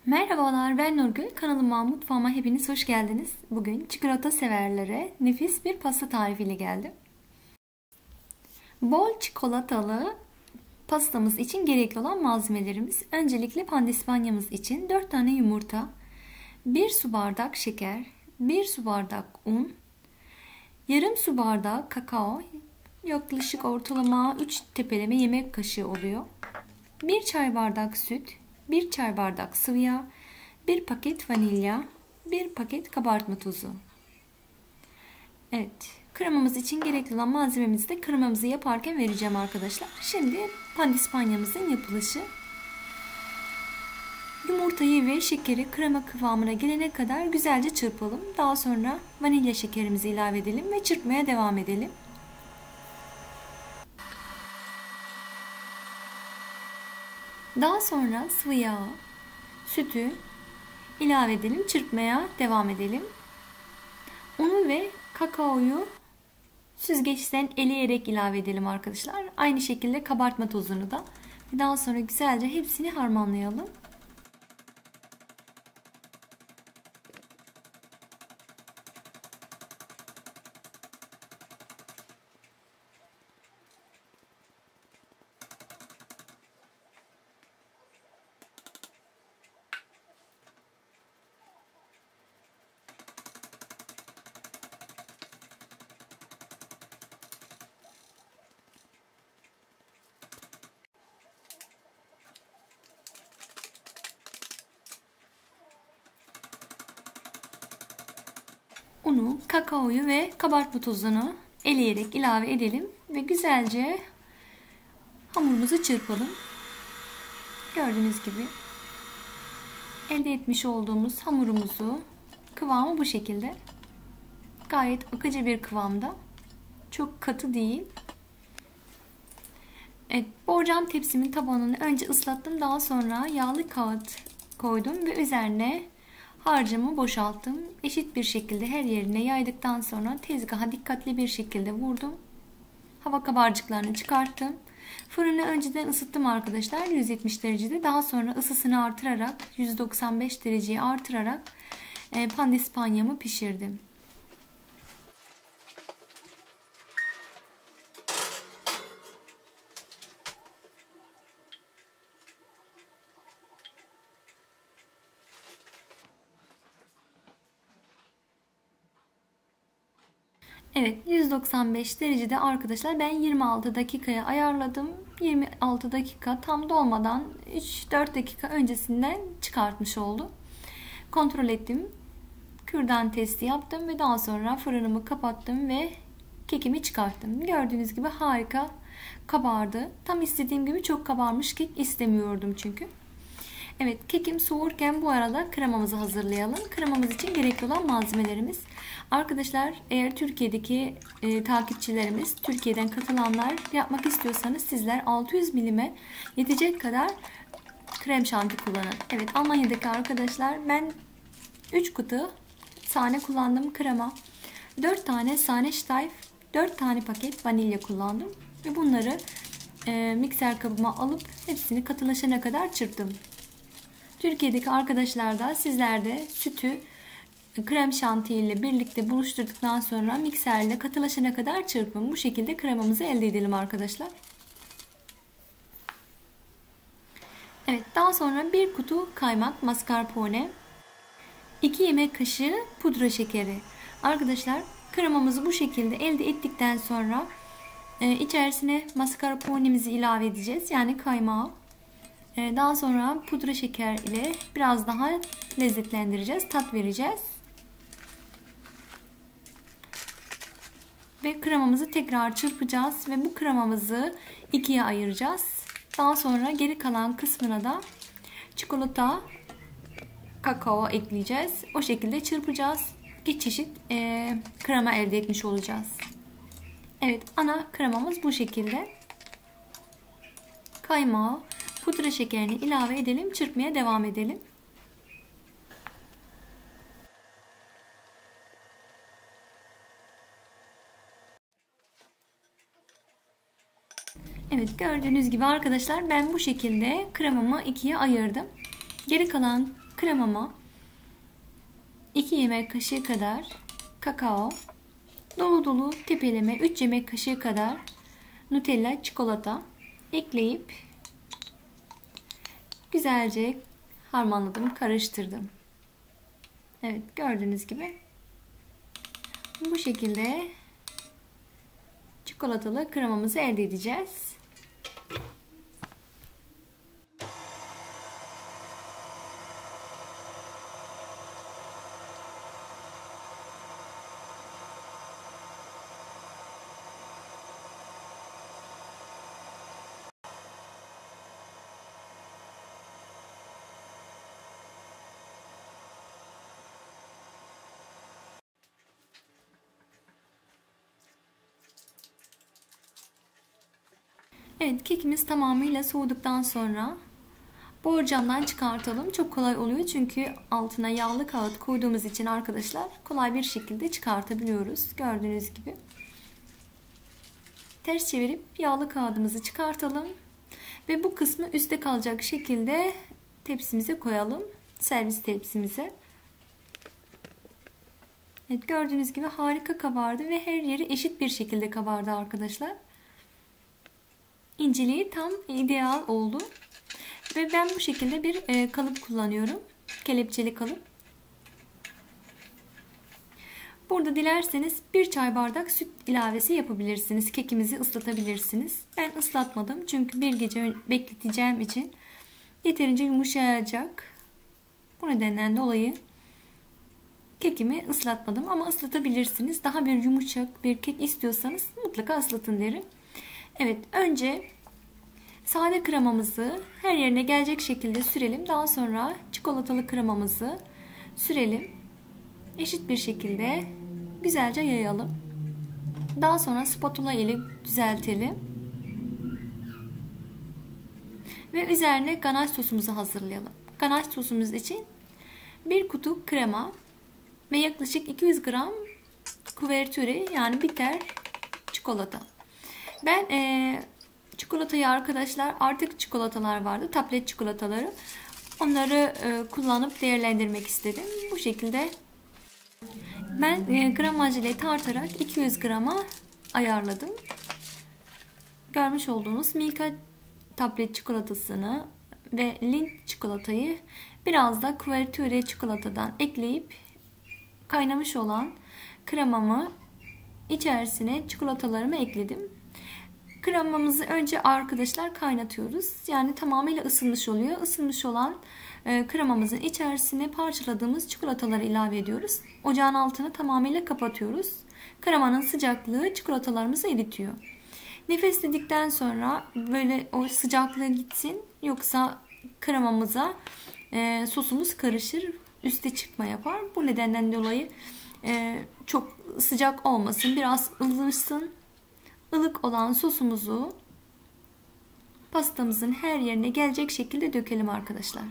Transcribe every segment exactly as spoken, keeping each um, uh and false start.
Merhabalar, ben Nurgül. Kanalıma, mutfağıma hepiniz hoş geldiniz. Bugün çikolata severlere nefis bir pasta tarifiyle geldim. Bol çikolatalı pastamız için gerekli olan malzemelerimiz. Öncelikle pandispanyamız için dört tane yumurta, bir su bardak şeker, bir su bardak un, yarım su bardağı kakao, yaklaşık ortalama üç tepeleme yemek kaşığı oluyor. bir çay bardak süt, bir çay bardak sıvı yağ, bir paket vanilya, bir paket kabartma tozu. Evet, kremamız için gerekli olan malzememizi de kremamızı yaparken vereceğim arkadaşlar. Şimdi pandispanyamızın yapılışı. Yumurtayı ve şekeri krema kıvamına gelene kadar güzelce çırpalım. Daha sonra vanilya şekerimizi ilave edelim ve çırpmaya devam edelim. Daha sonra sıvı yağ, sütü ilave edelim. Çırpmaya devam edelim. Unu ve kakaoyu süzgeçten eleyerek ilave edelim arkadaşlar. Aynı şekilde kabartma tozunu da. Daha sonra güzelce hepsini harmanlayalım. Unu, kakaoyu ve kabartma tozunu eleyerek ilave edelim ve güzelce hamurumuzu çırpalım. Gördüğünüz gibi elde etmiş olduğumuz hamurumuzu kıvamı bu şekilde. Gayet akıcı bir kıvamda. Çok katı değil. Evet, borcam tepsimin tabanını önce ıslattım. Daha sonra yağlı kağıt koydum ve üzerine harcımı boşalttım. Eşit bir şekilde her yerine yaydıktan sonra tezgaha dikkatli bir şekilde vurdum. Hava kabarcıklarını çıkarttım. Fırını önceden ısıttım arkadaşlar yüz yetmiş derecede. Daha sonra ısısını artırarak yüz doksan beş dereceye artırarak pandispanyamı pişirdim. Evet, yüz doksan beş derecede arkadaşlar ben yirmi altı dakikaya ayarladım. yirmi altı dakika tam dolmadan üç dört dakika öncesinden çıkartmış oldu. Kontrol ettim. Kürdan testi yaptım ve daha sonra fırınımı kapattım ve kekimi çıkarttım. Gördüğünüz gibi harika kabardı. Tam istediğim gibi çok kabarmış kek istemiyordum çünkü. Evet, kekim soğurken bu arada kremamızı hazırlayalım. Kremamız için gerekli olan malzemelerimiz. Arkadaşlar, eğer Türkiye'deki e, takipçilerimiz, Türkiye'den katılanlar yapmak istiyorsanız sizler altı yüz milime yetecek kadar krem şanti kullanın. Evet, Almanya'daki arkadaşlar ben üç kutu sahne kullandım krema. dört tane sahne Steiff, dört tane paket vanilya kullandım. Ve bunları e, mikser kabıma alıp hepsini katılaşana kadar çırptım. Türkiye'deki arkadaşlar da sizler de sütü krem şanti ile birlikte buluşturduktan sonra mikserle katılaşana kadar çırpın. Bu şekilde kremamızı elde edelim arkadaşlar. Evet, daha sonra bir kutu kaymak mascarpone, iki yemek kaşığı pudra şekeri. Arkadaşlar, kremamızı bu şekilde elde ettikten sonra e, içerisine mascarpone'imizi ilave edeceğiz. Yani kaymağı. Daha sonra pudra şeker ile biraz daha lezzetlendireceğiz, tat vereceğiz. Ve kremamızı tekrar çırpacağız ve bu kremamızı ikiye ayıracağız. Daha sonra geri kalan kısmına da çikolata, kakao ekleyeceğiz. O şekilde çırpacağız. İki çeşit e, krema elde etmiş olacağız. Evet, ana kremamız bu şekilde. Kaymağı, pudra şekerini ilave edelim. Çırpmaya devam edelim. Evet, gördüğünüz gibi arkadaşlar ben bu şekilde kremamı ikiye ayırdım. Geri kalan kremama iki yemek kaşığı kadar kakao, dolu dolu tepeleme üç yemek kaşığı kadar Nutella çikolata ekleyip güzelce harmanladım, karıştırdım. Evet, gördüğünüz gibi bu şekilde çikolatalı kremamızı elde edeceğiz. Evet, kekimiz tamamıyla soğuduktan sonra borcamdan çıkartalım. Çok kolay oluyor çünkü altına yağlı kağıt koyduğumuz için arkadaşlar kolay bir şekilde çıkartabiliyoruz. Gördüğünüz gibi. Ters çevirip yağlı kağıdımızı çıkartalım. Ve bu kısmı üstte kalacak şekilde tepsimize koyalım. Servis tepsimize. Evet, gördüğünüz gibi harika kabardı ve her yeri eşit bir şekilde kabardı arkadaşlar. İnceliği tam ideal oldu. Ve ben bu şekilde bir e, kalıp kullanıyorum. Kelepçeli kalıp. Burada dilerseniz bir çay bardak süt ilavesi yapabilirsiniz. Kekimizi ıslatabilirsiniz. Ben ıslatmadım çünkü bir gece bekleteceğim için yeterince yumuşayacak. Bu nedenden dolayı kekimi ıslatmadım ama ıslatabilirsiniz. Daha bir yumuşak bir kek istiyorsanız mutlaka ıslatın derim. Evet, önce sade kremamızı her yerine gelecek şekilde sürelim. Daha sonra çikolatalı kremamızı sürelim. Eşit bir şekilde güzelce yayalım. Daha sonra spatula ile düzeltelim. Ve üzerine ganaş sosumuzu hazırlayalım. Ganaş sosumuz için bir kutu krema ve yaklaşık iki yüz gram kuvertüre yani bitter çikolata. Ben e, çikolatayı arkadaşlar artık çikolatalar vardı. Tablet çikolataları. Onları e, kullanıp değerlendirmek istedim. Bu şekilde ben e, gramaj ile tartarak iki yüz grama ayarladım. Görmüş olduğunuz Milka tablet çikolatasını ve Lindt çikolatayı biraz da kuvertüre çikolatadan ekleyip kaynamış olan kremamı içerisine çikolatalarımı ekledim. Kremamızı önce arkadaşlar kaynatıyoruz. Yani tamamıyla ısınmış oluyor. Isınmış olan e, kremamızın içerisine parçaladığımız çikolataları ilave ediyoruz. Ocağın altını tamamıyla kapatıyoruz. Kremanın sıcaklığı çikolatalarımızı eritiyor. Nefesledikten sonra böyle o sıcaklığı gitsin. Yoksa kremamıza e, sosumuz karışır. Üste çıkma yapar. Bu nedenden dolayı e, çok sıcak olmasın. Biraz ılısın. Ilık olan sosumuzu pastamızın her yerine gelecek şekilde dökelim arkadaşlar.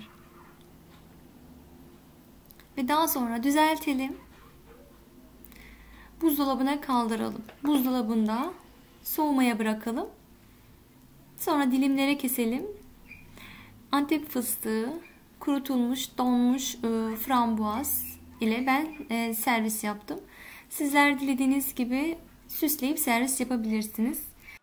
Ve daha sonra düzeltelim. Buzdolabına kaldıralım. Buzdolabında soğumaya bırakalım. Sonra dilimlere keselim. Antep fıstığı, kurutulmuş, donmuş e, frambuaz ile ben e, servis yaptım. Sizler dilediğiniz gibi süsleyip servis yapabilirsiniz.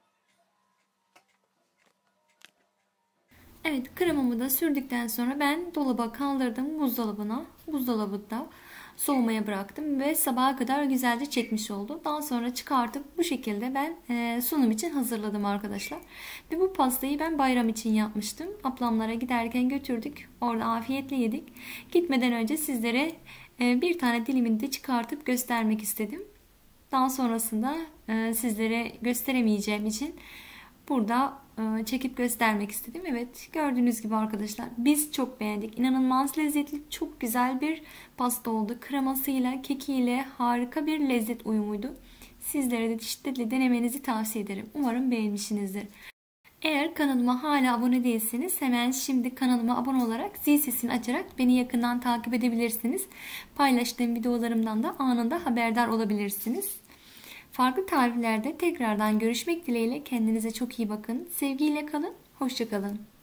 Evet, kremamı da sürdükten sonra ben dolaba kaldırdım, buzdolabına. Buzdolabında soğumaya bıraktım ve sabaha kadar güzelce çekmiş oldu. Daha sonra çıkartıp bu şekilde ben e, sunum için hazırladım arkadaşlar. Ve bu pastayı ben bayram için yapmıştım. Ablamlara giderken götürdük. Orada afiyetle yedik. Gitmeden önce sizlere e, bir tane dilimini de çıkartıp göstermek istedim. Daha sonrasında e, sizlere gösteremeyeceğim için burada e, çekip göstermek istedim. Evet, gördüğünüz gibi arkadaşlar biz çok beğendik. İnanılmaz lezzetli, çok güzel bir pasta oldu. Kremasıyla, kekiyle harika bir lezzet uyumuydu. Sizlere de şiddetle denemenizi tavsiye ederim. Umarım beğenmişsinizdir. Eğer kanalıma hala abone değilseniz hemen şimdi kanalıma abone olarak zil sesini açarak beni yakından takip edebilirsiniz. Paylaştığım videolarımdan da anında haberdar olabilirsiniz. Farklı tariflerde tekrardan görüşmek dileğiyle kendinize çok iyi bakın. Sevgiyle kalın, hoşça kalın.